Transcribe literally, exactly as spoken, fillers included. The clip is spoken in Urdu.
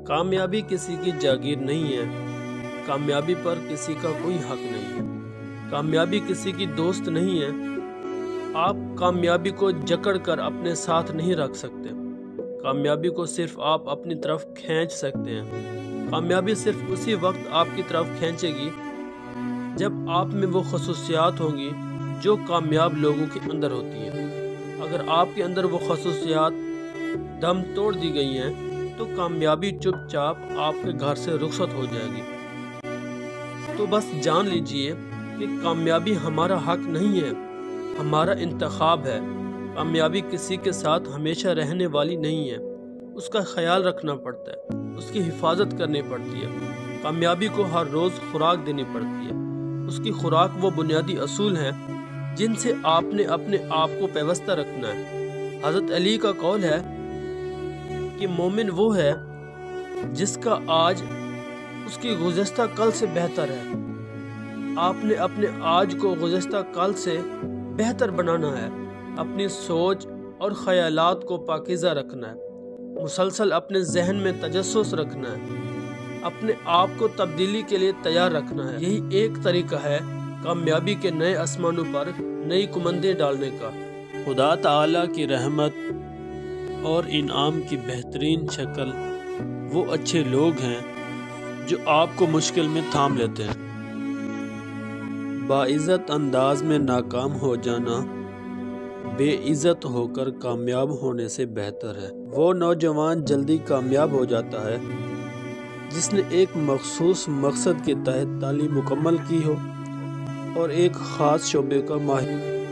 کامیابی کسی کی جاگیر نہیں ہے، کامیابی پر کسی کا کوئی حق نہیں ہے، کامیابی کسی کی دوست نہیں ہے۔ آپ کامیابی کو جکڑ کر اپنے ساتھ نہیں رکھ سکتے، کامیابی کو صرف آپ اپنی طرف کھینچ سکتے ہیں۔ کامیابی صرف اسی وقت آپ کی طرف کھینچے گی جب آپ میں وہ خصوصیات ہوں گی جو کامیاب لوگوں کے اندر ہوتی ہیں۔ اگر آپ کے اندر وہ خصوصیات دم توڑ دی گئی ہیں تو کامیابی چپ چاپ آپ کے گھر سے رخصت ہو جائے گی۔ تو بس جان لیجئے کہ کامیابی ہمارا حق نہیں ہے، ہمارا انتخاب ہے۔ کامیابی کسی کے ساتھ ہمیشہ رہنے والی نہیں ہے، اس کا خیال رکھنا پڑتا ہے، اس کی حفاظت کرنی پڑتی ہے۔ کامیابی کو ہر روز خوراک دینی پڑتی ہے، اس کی خوراک وہ بنیادی اصول ہیں جن سے آپ نے اپنے آپ کو پیوستہ رکھنا ہے۔ حضرت علی کا قول ہے کہ مومن وہ ہے جس کا آج اس کی گزشتہ کل سے بہتر ہے۔ آپ نے اپنے آج کو گزشتہ کل سے بہتر بنانا ہے، اپنی سوچ اور خیالات کو پاکیزہ رکھنا ہے، مسلسل اپنے ذہن میں تجسس رکھنا ہے، اپنے آپ کو تبدیلی کے لیے تیار رکھنا ہے۔ یہی ایک طریقہ ہے کامیابی کے نئے آسمانوں پر نئی کمندیں ڈالنے کا۔ خدا تعالیٰ کی رحمت اور انعام کی بہترین شکل وہ اچھے لوگ ہیں جو آپ کو مشکل میں تھام لیتے ہیں۔ باعزت انداز میں ناکام ہو جانا بے عزت ہو کر کامیاب ہونے سے بہتر ہے۔ وہ نوجوان جلدی کامیاب ہو جاتا ہے جس نے ایک مخصوص مقصد کے تحت تعلیم مکمل کی ہو اور ایک خاص شعبے کا ماہر